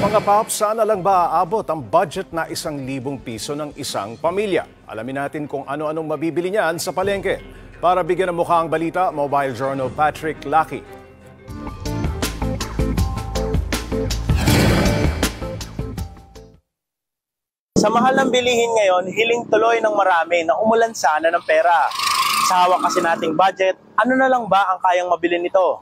Mga paps, saan na lang ba aabot ang budget na 1,000 piso ng isang pamilya? Alamin natin kung ano-anong mabibili niyan sa palengke. Para bigyan ng mukha ang balita, Mobile Journal Patrick Lucky. Sa mahal ng bilihin ngayon, hiling tuloy ng marami na umulan sana ng pera. Sa hawak kasi nating budget, ano na lang ba ang kayang mabili nito?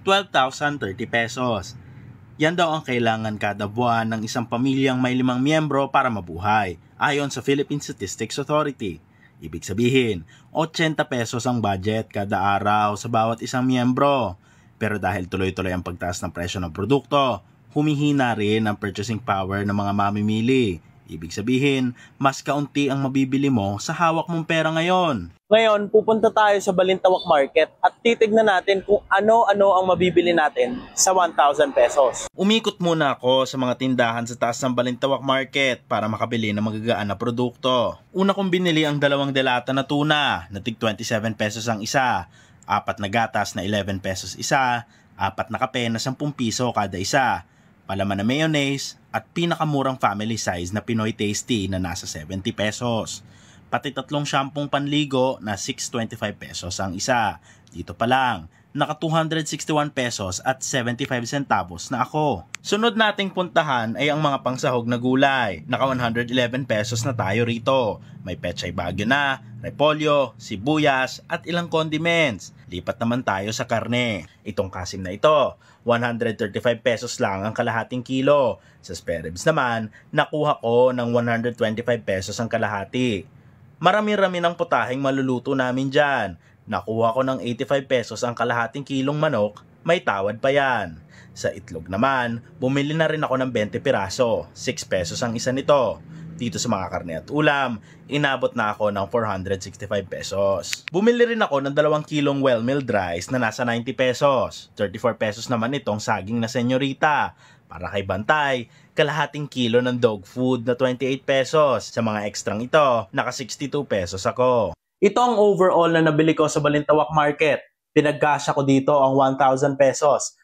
12,030 pesos. Yan daw ang kailangan kada buwan ng isang pamilyang may 5 miyembro para mabuhay, ayon sa Philippine Statistics Authority. Ibig sabihin, 80 pesos ang budget kada araw sa bawat isang miyembro. Pero dahil tuloy-tuloy ang pagtaas ng presyo ng produkto, humihina rin ang purchasing power ng mga mamimili. Ibig sabihin, mas kaunti ang mabibili mo sa hawak mong pera ngayon. Ngayon, pupunta tayo sa Balintawak Market at titignan natin kung ano-ano ang mabibili natin sa 1,000 pesos. Umikot muna ako sa mga tindahan sa taas ng Balintawak Market para makabili ng magagaan na produkto. Una kong binili ang 2 delata na tuna na tig 27 pesos ang isa, 4 na gatas na 11 pesos isa, 4 na kape na 10 piso kada isa, palaman na mayonnaise, at pinakamurang family size na Pinoy Tasty na nasa 70 pesos. Pati 3 shampong panligo na 625 pesos ang isa. Dito pa lang, naka 261 pesos at 75 centavos na ako. Sunod nating puntahan ay ang mga pangsahog na gulay. Naka 111 pesos na tayo rito. May pechay bagyo na, repolyo, sibuyas at ilang condiments. Lipat naman tayo sa karne. Itong kasim na ito, 135 pesos lang ang kalahating kilo. Sa spare ribs naman, nakuha ko ng 125 pesos ang kalahati. Marami-rami ng putaheng maluluto namin dyan. Nakuha ko ng 85 pesos ang kalahating kilong manok, may tawad pa yan. Sa itlog naman, bumili na rin ako ng 20 piraso, 6 pesos ang isa nito. Dito sa mga karne at ulam, inabot na ako ng 465 pesos. Bumili rin ako ng 2 kilong well-milled rice na nasa 90 pesos. 34 pesos naman itong saging na senyorita. Para kay Bantay, kalahating kilo ng dog food na 28 pesos. Sa mga ekstrang ito, naka 62 pesos ako. Ito ang overall na nabili ko sa Balintawak Market. Pinagkasya ko dito ang 1,000 pesos.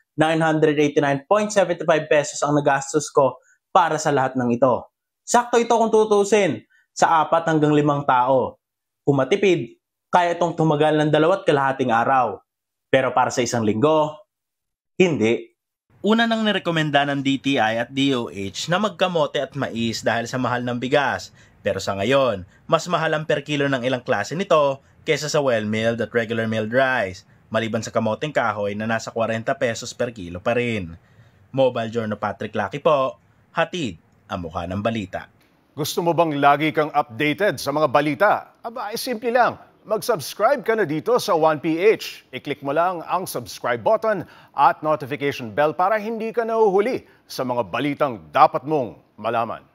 989.75 pesos ang nagastos ko para sa lahat ng ito. Sakto ito kung tutusin sa 4 hanggang 5 tao. Kung matipid, kaya itong tumagal ng 2.5 araw. Pero para sa 1 linggo, hindi. Una nang nirekomenda ng DTI at DOH na magkamote at mais dahil sa mahal ng bigas. Pero sa ngayon, mas mahal ang per kilo ng ilang klase nito kesa sa well-milled at regular milled rice. Maliban sa kamoteng kahoy na nasa 40 pesos per kilo pa rin. Mobile Journal Patrick Lucky po, hatid ang mukha ng balita. Gusto mo bang lagi kang updated sa mga balita? Aba, ay simple lang. Mag-subscribe ka na dito sa 1PH. I-click mo lang ang subscribe button at notification bell para hindi ka nahuhuli sa mga balitang dapat mong malaman.